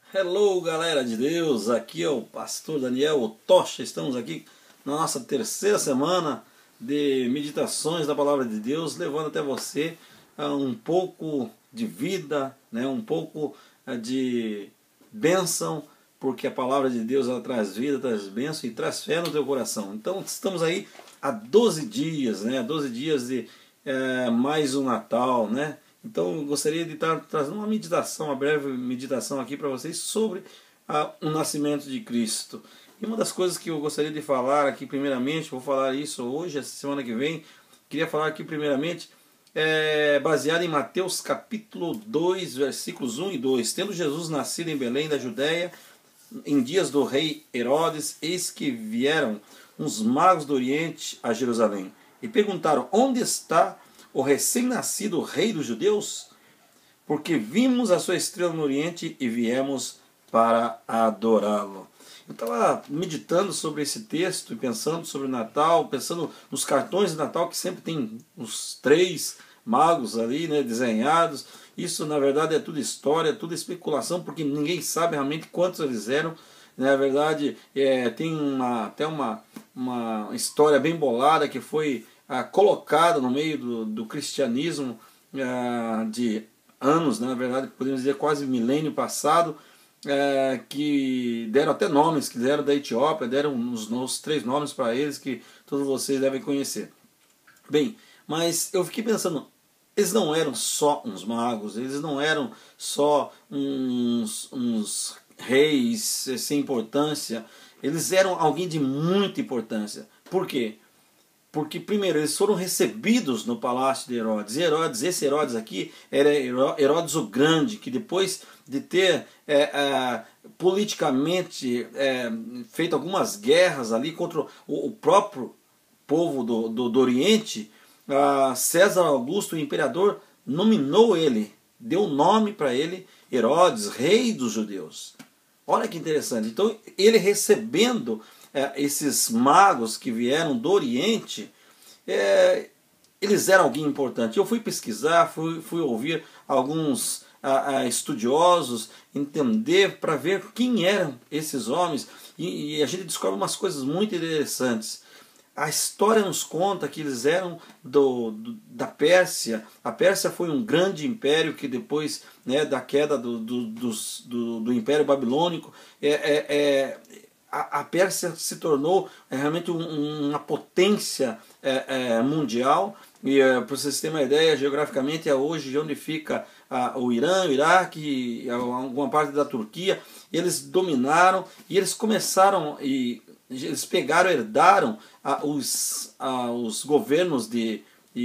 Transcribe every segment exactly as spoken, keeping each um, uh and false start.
Hello, galera de Deus, aqui é o pastor Daniel o Tocha. Estamos aqui na nossa terceira semana de meditações da palavra de Deus, levando até você uh, um pouco de vida, né, um pouco uh, de bênção, porque a palavra de Deus ela traz vida, traz bênção e traz fé no teu coração. Então estamos aí há doze dias, né, doze dias de uh, mais um Natal, né? Então eu gostaria de estar trazendo uma meditação, uma breve meditação aqui para vocês sobre ah, o nascimento de Cristo. E uma das coisas que eu gostaria de falar aqui primeiramente, vou falar isso hoje, essa semana que vem, queria falar aqui primeiramente, é, baseado em Mateus capítulo dois, versículos um e dois. Tendo Jesus nascido em Belém da Judéia, em dias do rei Herodes, eis que vieram uns magos do Oriente a Jerusalém e perguntaram: onde está o recém-nascido rei dos judeus? Porque vimos a sua estrela no Oriente e viemos para adorá-lo. Eu estava meditando sobre esse texto e pensando sobre o Natal, pensando nos cartões de Natal que sempre tem os três magos ali, né, desenhados. Isso na verdade é tudo história, é tudo especulação, porque ninguém sabe realmente quantos eles eram. Na verdade é, tem uma, até uma, uma história bem bolada que foi Ah, colocado no meio do, do cristianismo ah, de anos, né, na verdade podemos dizer quase milênio passado, ah, que deram até nomes, que deram da Etiópia, deram os, os três nomes para eles que todos vocês devem conhecer. Bem, mas eu fiquei pensando, eles não eram só uns magos, eles não eram só uns, uns reis sem importância, eles eram alguém de muita importância. Por quê? Porque primeiro eles foram recebidos no palácio de Herodes. E Herodes, esse Herodes aqui era Herodes o Grande, que depois de ter é, é, politicamente é, feito algumas guerras ali contra o, o próprio povo do, do, do Oriente, a César Augusto, o imperador, nominou ele, deu nome para ele, Herodes, rei dos judeus. Olha que interessante. Então ele recebendo É, esses magos que vieram do Oriente, é, eles eram alguém importante. Eu fui pesquisar, fui, fui ouvir alguns a, a, estudiosos, entender para ver quem eram esses homens, e, e a gente descobre umas coisas muito interessantes. A história nos conta que eles eram do, do, da Pérsia. A Pérsia foi um grande império que depois, né, da queda do, do, dos, do, do Império Babilônico, é, é, é a Pérsia se tornou realmente uma potência mundial. E para vocês terem uma ideia, geograficamente é hoje onde fica o Irã, o Iraque, alguma parte da Turquia. Eles dominaram e eles começaram, e eles pegaram, herdaram os, os governos de,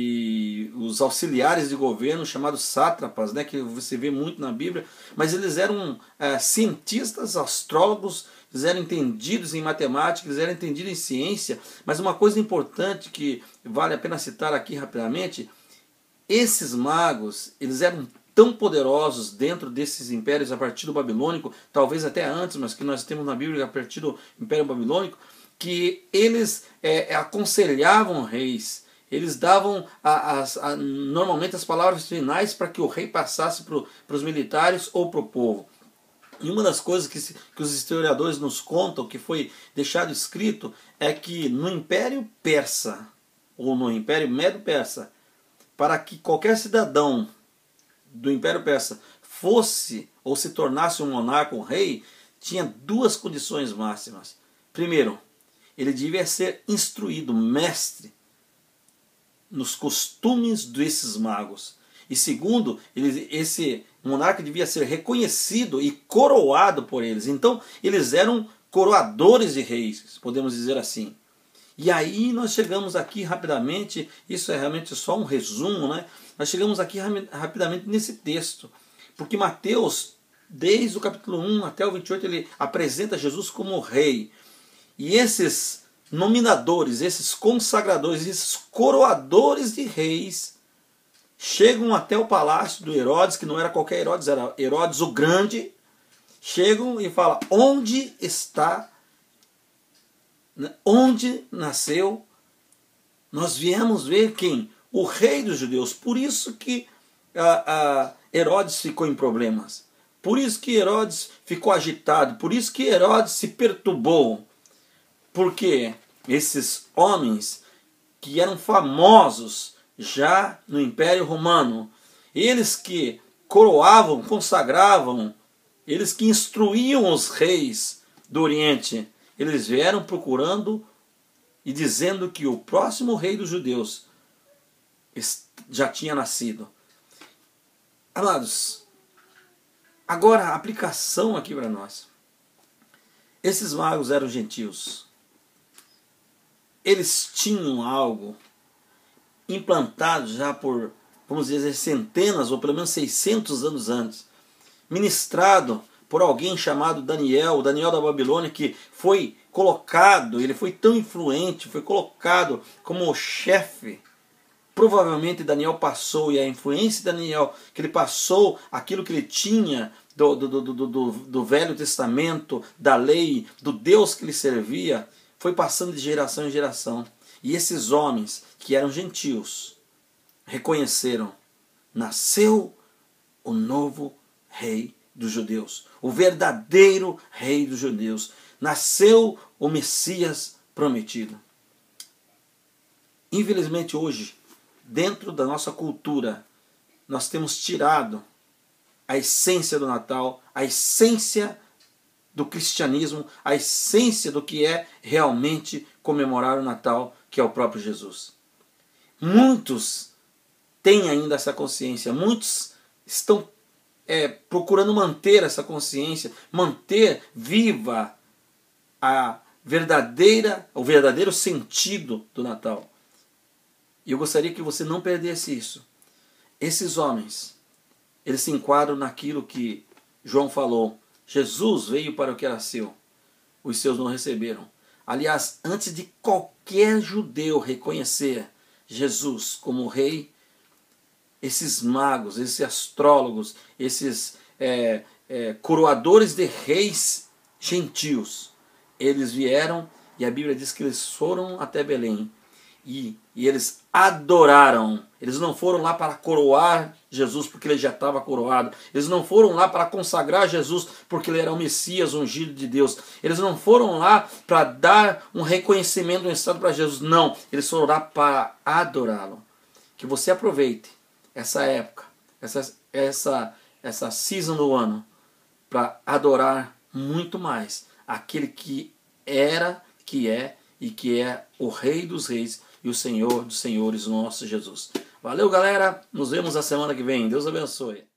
e os auxiliares de governo chamados sátrapas, né, que você vê muito na Bíblia, mas eles eram é, cientistas, astrólogos, eles eram entendidos em matemática, eles eram entendidos em ciência. Mas uma coisa importante que vale a pena citar aqui rapidamente: esses magos, eles eram tão poderosos dentro desses impérios a partir do Babilônico, talvez até antes, mas que nós temos na Bíblia a partir do Império Babilônico, que eles é, aconselhavam reis. Eles davam a, a, a, normalmente as palavras finais para que o rei passasse para os militares ou para o povo. E uma das coisas que, que os historiadores nos contam, que foi deixado escrito, é que no Império Persa, ou no Império Medo-Persa, para que qualquer cidadão do Império Persa fosse ou se tornasse um monarca, um rei, tinha duas condições máximas. Primeiro, ele devia ser instruído, mestre, nos costumes desses magos. E segundo, ele, esse monarca devia ser reconhecido e coroado por eles. Então eles eram coroadores de reis, podemos dizer assim. E aí nós chegamos aqui rapidamente, isso é realmente só um resumo, né? Nós chegamos aqui rapidamente nesse texto, porque Mateus, desde o capítulo um até o vinte e oito, ele apresenta Jesus como rei. E esses nominadores, esses consagradores, esses coroadores de reis, chegam até o palácio do Herodes, que não era qualquer Herodes, era Herodes o Grande. Chegam e falam: onde está, onde nasceu? Nós viemos ver quem? O rei dos judeus. Por isso que a, a Herodes ficou em problemas. Por isso que Herodes ficou agitado, por isso que Herodes se perturbou. Porque esses homens que eram famosos já no Império Romano, eles que coroavam, consagravam, eles que instruíam os reis do Oriente, eles vieram procurando e dizendo que o próximo rei dos judeus já tinha nascido. Amados, agora a aplicação aqui para nós. Esses magos eram gentios. Eles tinham algo implantado já por, vamos dizer, centenas ou pelo menos seiscentos anos antes, ministrado por alguém chamado Daniel, o Daniel da Babilônia, que foi colocado, ele foi tão influente, foi colocado como o chefe. Provavelmente Daniel passou, e a influência de Daniel, que ele passou aquilo que ele tinha do, do, do, do, do, do Velho Testamento, da lei, do Deus que ele servia, foi passando de geração em geração. E esses homens, que eram gentios, reconheceram: nasceu o novo rei dos judeus, o verdadeiro rei dos judeus. Nasceu o Messias prometido. Infelizmente hoje, dentro da nossa cultura, nós temos tirado a essência do Natal, a essência do cristianismo, a essência do que é realmente comemorar o Natal, que é o próprio Jesus. Muitos têm ainda essa consciência, muitos estão é, procurando manter essa consciência, manter viva a verdadeira, o verdadeiro sentido do Natal. E eu gostaria que você não perdesse isso. Esses homens, eles se enquadram naquilo que João falou: Jesus veio para o que era seu, os seus não receberam. Aliás, antes de qualquer judeu reconhecer Jesus como rei, esses magos, esses astrólogos, esses é, é, coroadores de reis gentios, eles vieram, e a Bíblia diz que eles foram até Belém, e, e eles adoraram. Eles não foram lá para coroar Jesus porque ele já estava coroado. Eles não foram lá para consagrar Jesus porque ele era o Messias ungido de Deus. Eles não foram lá para dar um reconhecimento, um estado para Jesus. Não, eles foram lá para adorá-lo. Que você aproveite essa época, essa, essa, essa season do ano, para adorar muito mais aquele que era, que é e que é o Rei dos Reis e o Senhor dos Senhores, o nosso Jesus. Valeu, galera. Nos vemos na semana que vem. Deus abençoe.